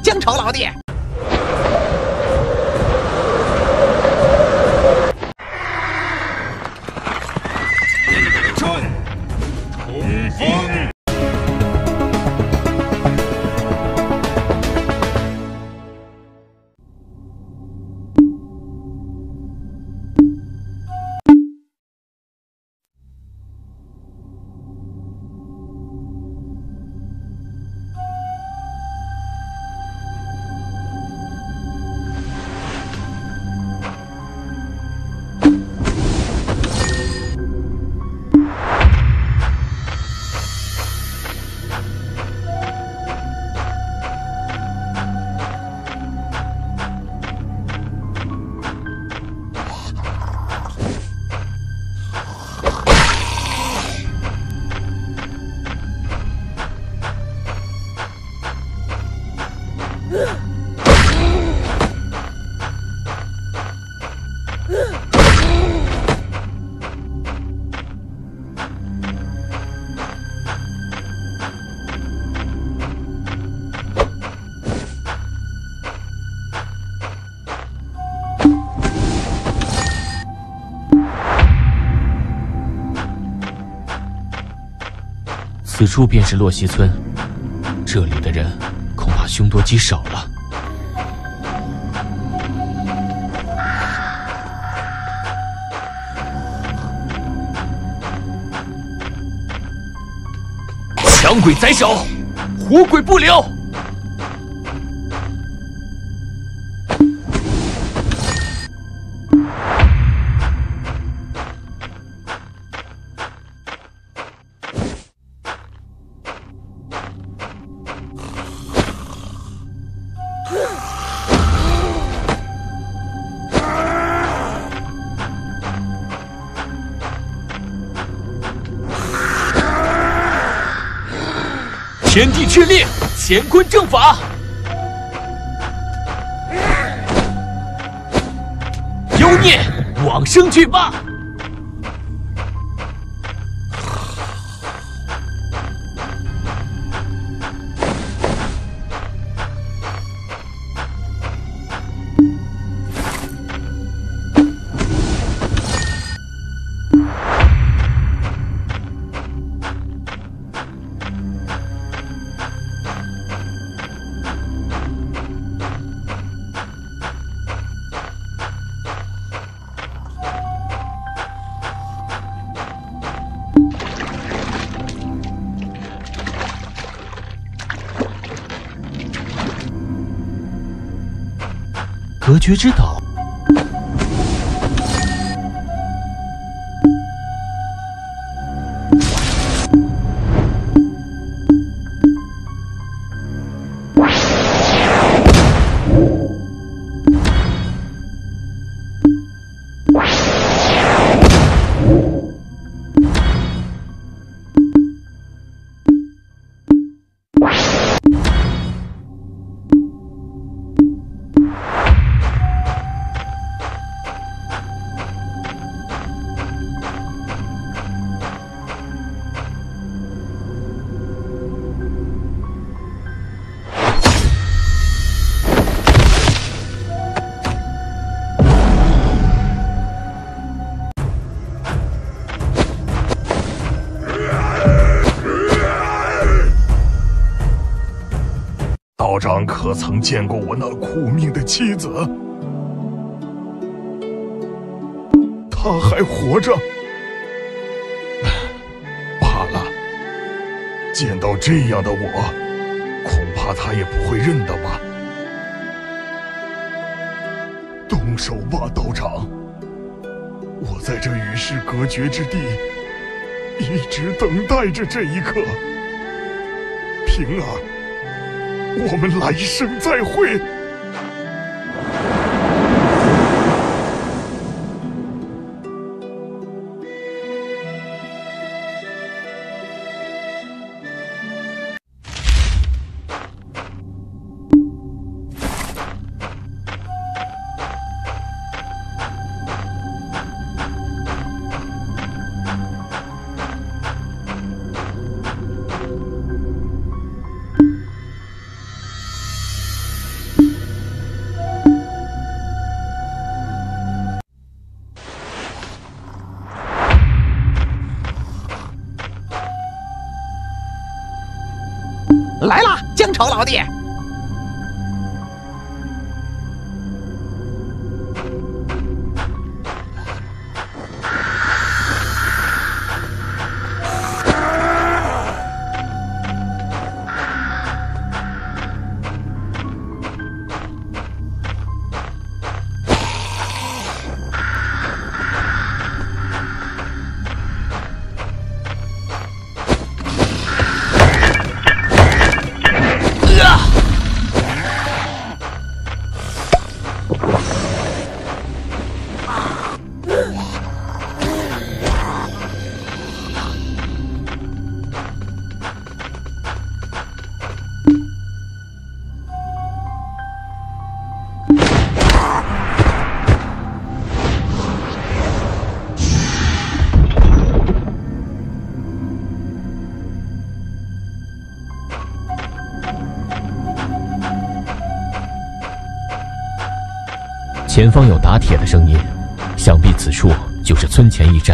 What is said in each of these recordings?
乡愁，老弟。 冲锋！ 此处便是洛溪村，这里的人恐怕凶多吉少了。强鬼宰首，活鬼不留！天地敕令，乾坤正法。妖孽，往生去吧！隔绝之岛。 道长可曾见过我那苦命的妻子？她还活着。罢了，见到这样的我，恐怕她也不会认得吧。动手吧，道长！我在这与世隔绝之地，一直等待着这一刻。平儿，我们来生再会。 来啦，姜丑老弟！ 前方有打铁的声音，想必此处就是村前驿站。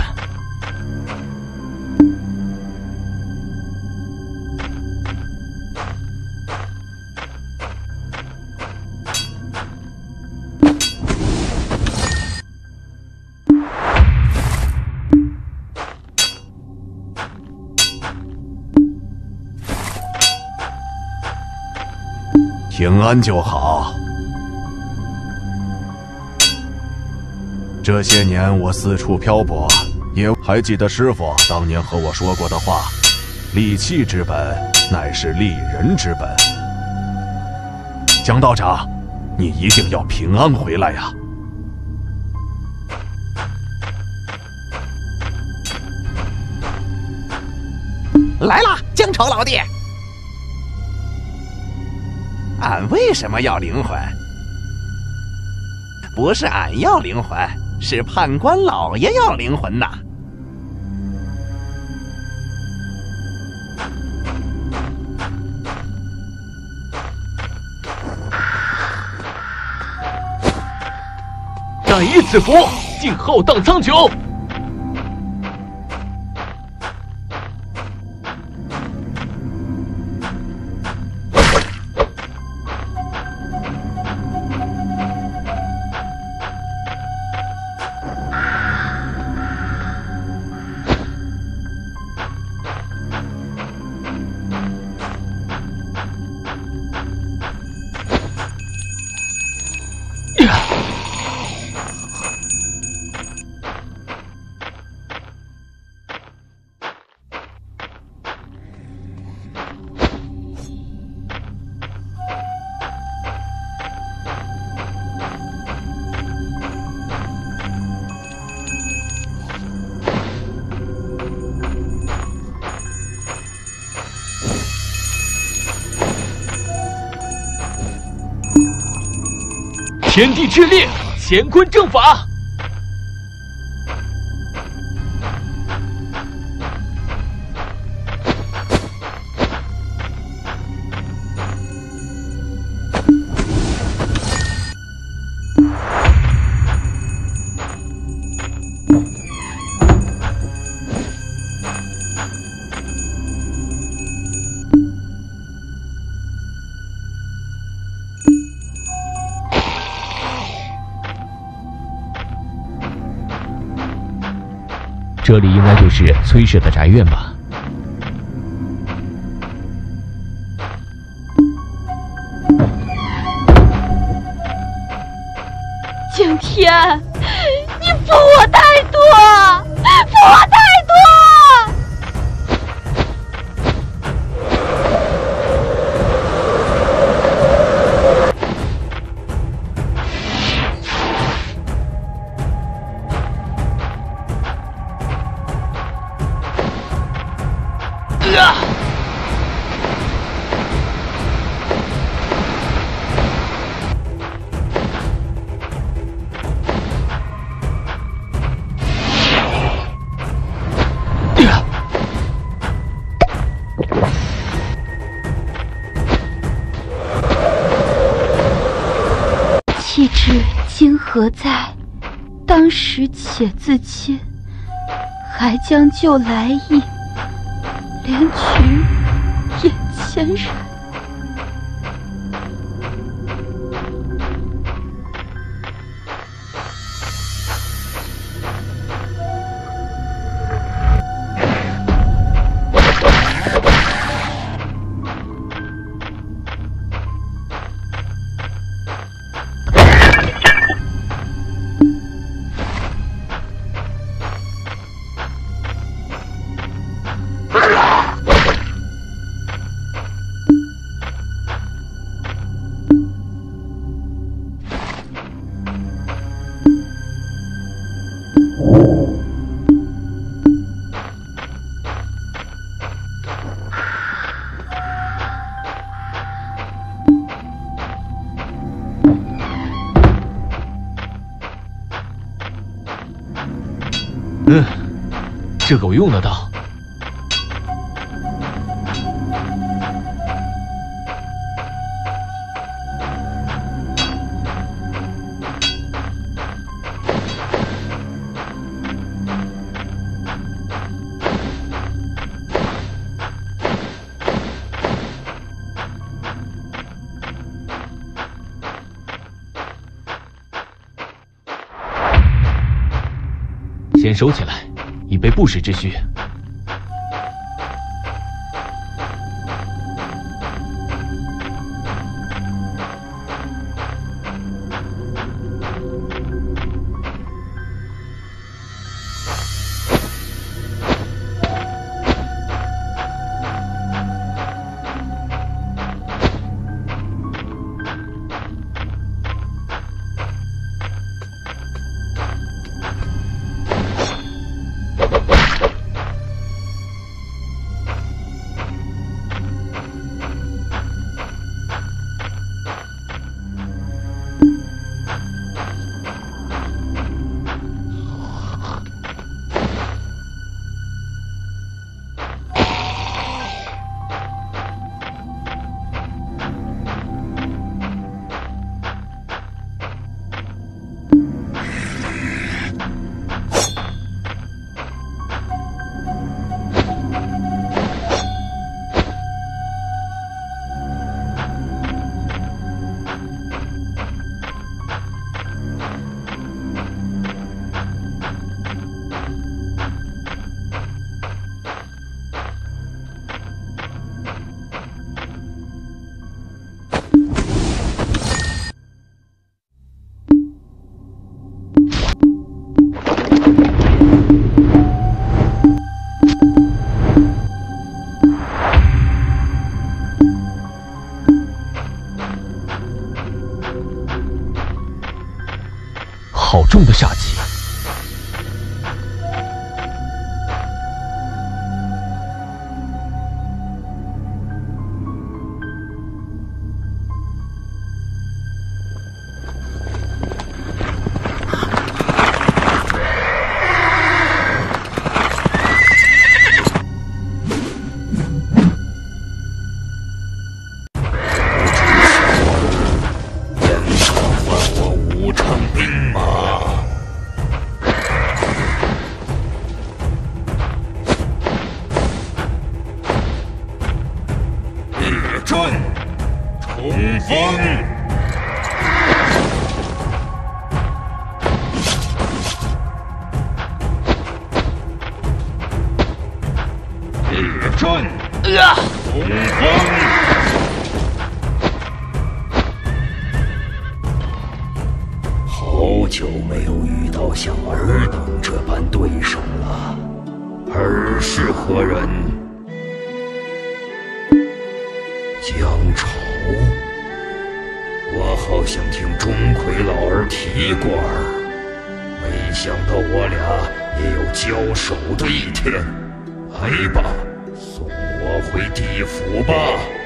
平安就好。这些年我四处漂泊，也还记得师傅当年和我说过的话：利器之本，乃是利人之本。姜道长，你一定要平安回来呀！ 来啦，姜丑老弟！俺为什么要灵魂？不是俺要灵魂，是判官老爷要灵魂呐！ 敢以此符，竟浩荡苍穹！天地之裂，乾坤正法。这里应该就是崔氏的宅院吧？ 景天，你负我太多，负我太多！岂知今何在？当时且自亲，还将就来意，连取也牵然。 这个我用得到。先收起来，以备不时之需。好重的煞气！ 冲锋！日阵！冲锋！ 好久没有遇到像尔等这般对手了。尔是何人？姜潮，我好像听钟馗老儿提过没想到我俩也有交手的一天。来吧，送我回地府吧。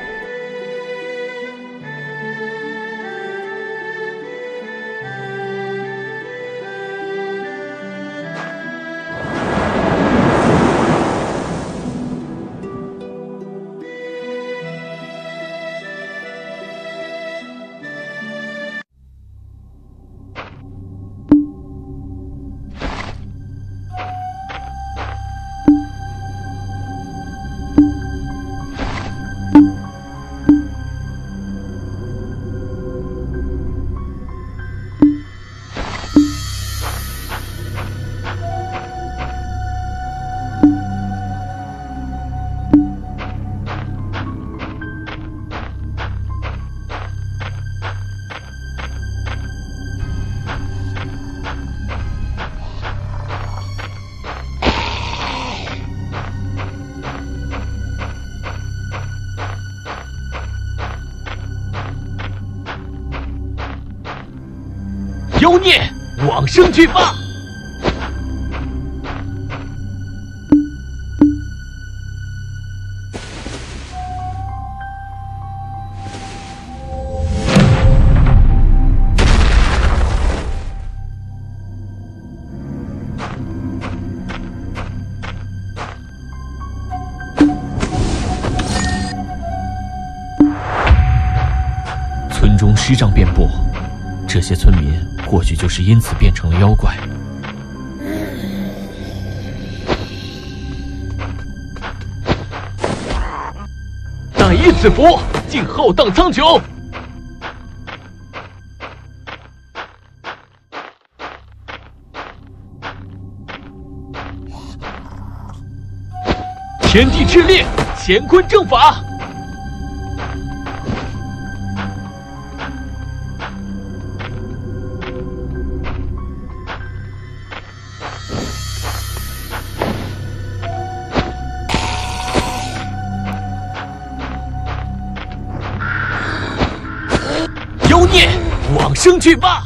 妖孽，往生去吧！ 中尸瘴遍布，这些村民或许就是因此变成了妖怪。 乃一此符，竟浩荡苍穹。天地炽烈，乾坤正法。妖孽，往生去吧！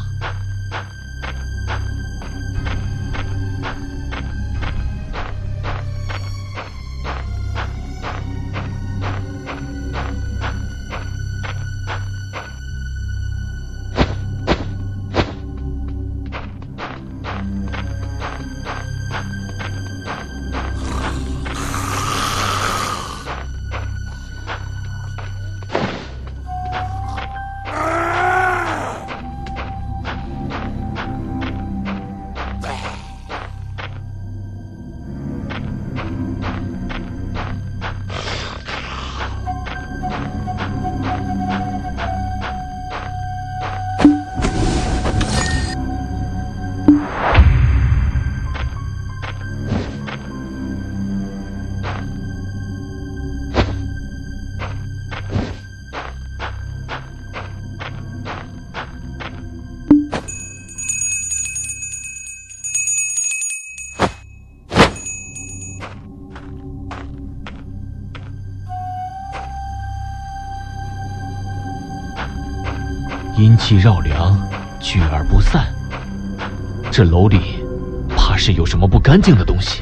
阴气绕梁，聚而不散。这楼里怕是有什么不干净的东西。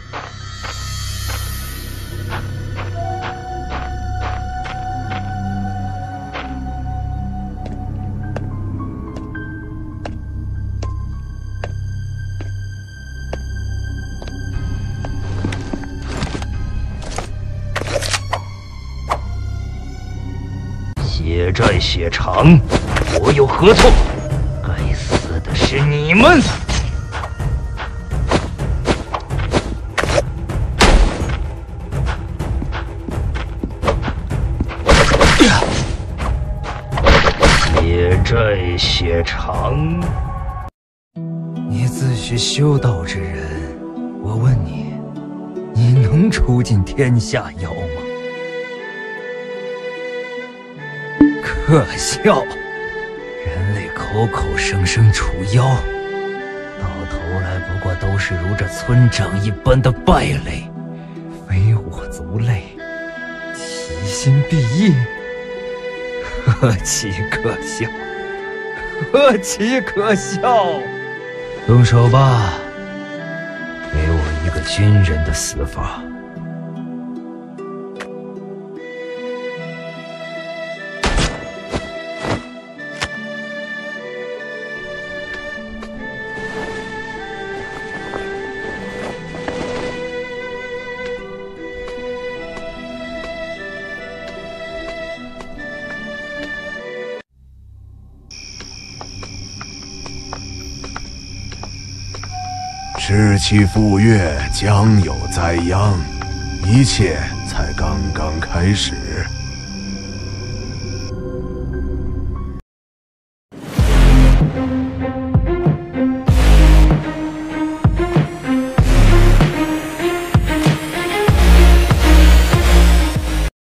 血债血偿，我有何错？该死的是你们！血债血偿。 你自诩修道之人，我问你，你能除尽天下妖吗？可笑！人类口口声声除妖，到头来不过都是如这村长一般的败类，非我族类，其心必异，何其可笑！何其可笑！动手吧，给我一个军人的死法。 士气赴岳，将有灾殃，一切才刚刚开始。